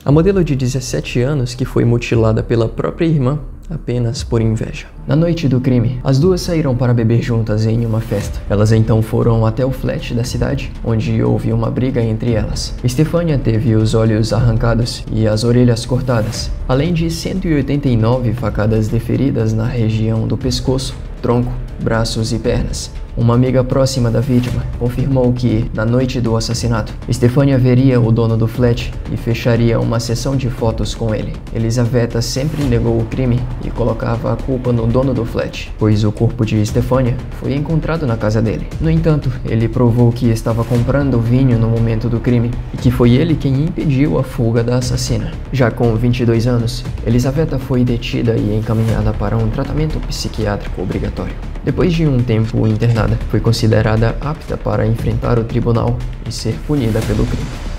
A modelo de 17 anos que foi mutilada pela própria irmã apenas por inveja. Na noite do crime, as duas saíram para beber juntas em uma festa. Elas então foram até o flat da cidade, onde houve uma briga entre elas. Estefânia teve os olhos arrancados e as orelhas cortadas, além de 189 facadas deferidas na região do pescoço, tronco, braços e pernas. Uma amiga próxima da vítima confirmou que, na noite do assassinato, Estefânia veria o dono do flat e fecharia uma sessão de fotos com ele. Elisaveta sempre negou o crime e colocava a culpa no dono do flat, pois o corpo de Estefânia foi encontrado na casa dele. No entanto, ele provou que estava comprando vinho no momento do crime e que foi ele quem impediu a fuga da assassina. Já com 22 anos, Elisaveta foi detida e encaminhada para um tratamento psiquiátrico obrigatório. Depois de um tempo internada, foi considerada apta para enfrentar o tribunal e ser punida pelo crime.